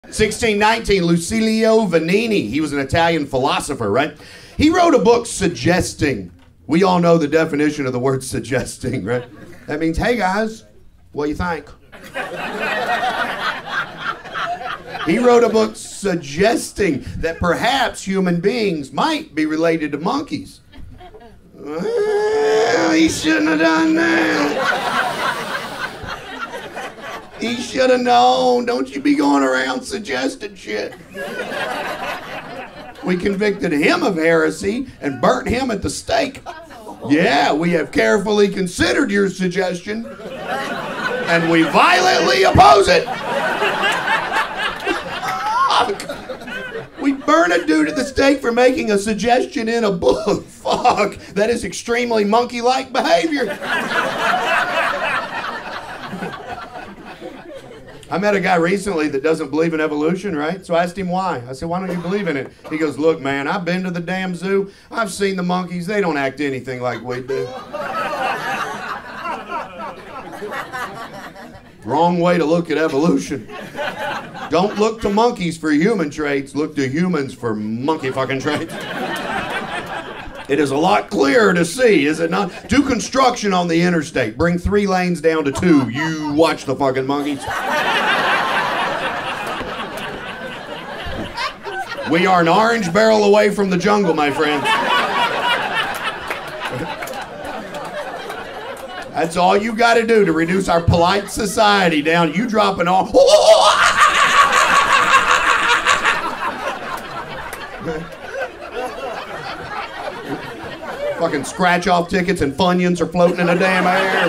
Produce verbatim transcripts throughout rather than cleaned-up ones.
sixteen nineteen, Lucilio Vanini. He was an Italian philosopher, right? He wrote a book suggesting. We all know the definition of the word suggesting, right? That means, hey guys, what do you think? He wrote a book suggesting that perhaps human beings might be related to monkeys. Well, he shouldn't have done that. He should have known. Don't you be going around suggesting shit. We convicted him of heresy and burnt him at the stake. Yeah, we have carefully considered your suggestion, and we violently oppose it. We burn a dude at the stake for making a suggestion in a book. Fuck, that is extremely monkey-like behavior. I met a guy recently that doesn't believe in evolution, right? So I asked him why. I said, why don't you believe in it? He goes, look, man, I've been to the damn zoo. I've seen the monkeys. They don't act anything like we do. Wrong way to look at evolution. Don't look to monkeys for human traits. Look to humans for monkey fucking traits. It is a lot clearer to see, is it not? Do construction on the interstate. Bring three lanes down to two. You watch the fucking monkeys. We are an orange barrel away from the jungle, my friends. That's all you got to do to reduce our polite society down. You drop an all. Fucking scratch off tickets and Funyuns are floating in the damn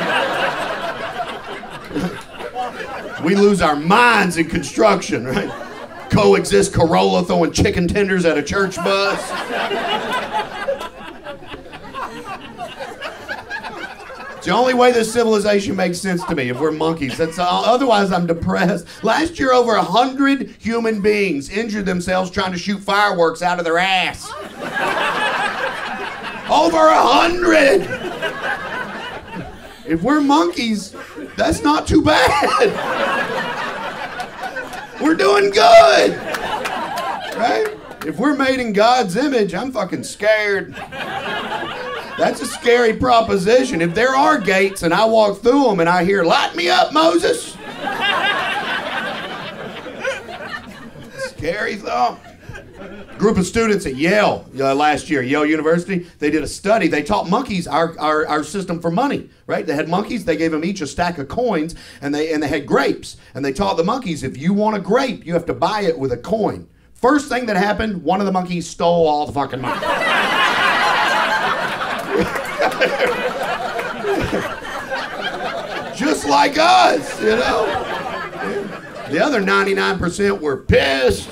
air. We lose our minds in construction, right? Coexist Corolla throwing chicken tenders at a church bus. It's the only way this civilization makes sense to me, if we're monkeys. That's all. Otherwise, I'm depressed. Last year, over a hundred human beings injured themselves trying to shoot fireworks out of their ass. Over a hundred! If we're monkeys, that's not too bad. We're doing good, right? If we're made in God's image, I'm fucking scared. That's a scary proposition. If there are gates and I walk through them and I hear, light me up, Moses. Scary thought. Group of students at Yale uh, last year, Yale University, they did a study. They taught monkeys our, our, our system for money, right? They had monkeys, they gave them each a stack of coins, and they, and they had grapes. And they taught the monkeys, if you want a grape, you have to buy it with a coin. First thing that happened, one of the monkeys stole all the fucking money. Just like us, you know? The other ninety-nine percent were pissed.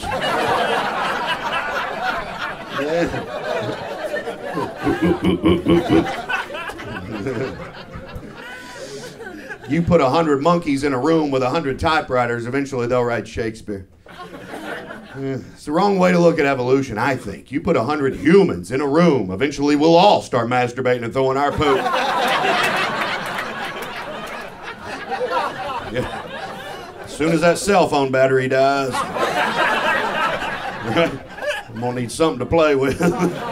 You put a hundred monkeys in a room with a hundred typewriters, eventually they'll write Shakespeare. It's the wrong way to look at evolution, I think. You put a hundred humans in a room, eventually we'll all start masturbating and throwing our poop. Yeah. As soon as that cell phone battery dies. Right? I'm gonna need something to play with.